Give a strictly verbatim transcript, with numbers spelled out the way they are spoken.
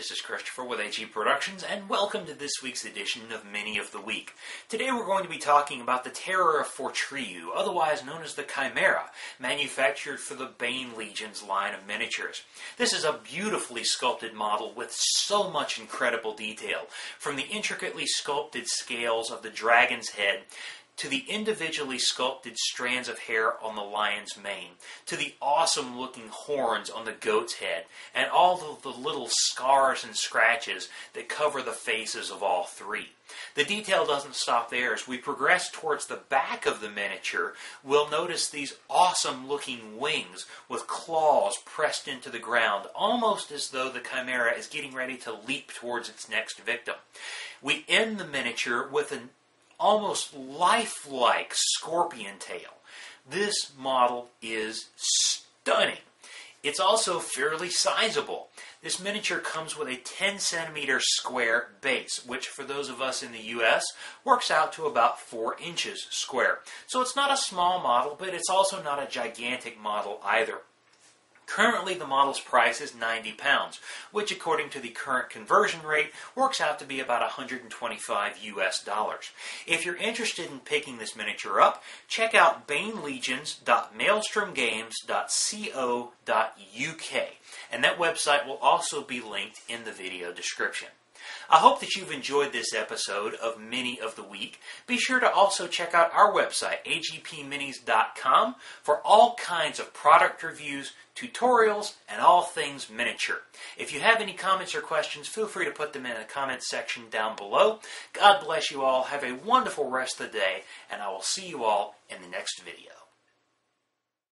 this is Christopher with A G Productions, and welcome to this week's edition of Mini of the Week. Today we're going to be talking about the Terror of Fortriu, otherwise known as the Chimera, manufactured for the Bane Legion's line of miniatures. This is a beautifully sculpted model with so much incredible detail, from the intricately sculpted scales of the dragon's head, to the individually sculpted strands of hair on the lion's mane, to the awesome-looking horns on the goat's head, and all of the little scars and scratches that cover the faces of all three. The detail doesn't stop there. As we progress towards the back of the miniature, we'll notice these awesome-looking wings with claws pressed into the ground, almost as though the Chimera is getting ready to leap towards its next victim. We end the miniature with an almost lifelike scorpion tail. This model is stunning. It's also fairly sizable. This miniature comes with a ten centimeter square base, which for those of us in the U S works out to about four inches square. So it's not a small model, but it's also not a gigantic model either. Currently, the model's price is ninety pounds, which according to the current conversion rate works out to be about one hundred twenty-five U S dollars. If you're interested in picking this miniature up, check out bane legions dot maelstrom games dot co dot U K, and that website will also be linked in the video description. I hope that you've enjoyed this episode of Mini of the Week. Be sure to also check out our website, A G P minis dot com, for all kinds of product reviews, tutorials, and all things miniature. If you have any comments or questions, feel free to put them in the comments section down below. God bless you all. Have a wonderful rest of the day, and I will see you all in the next video.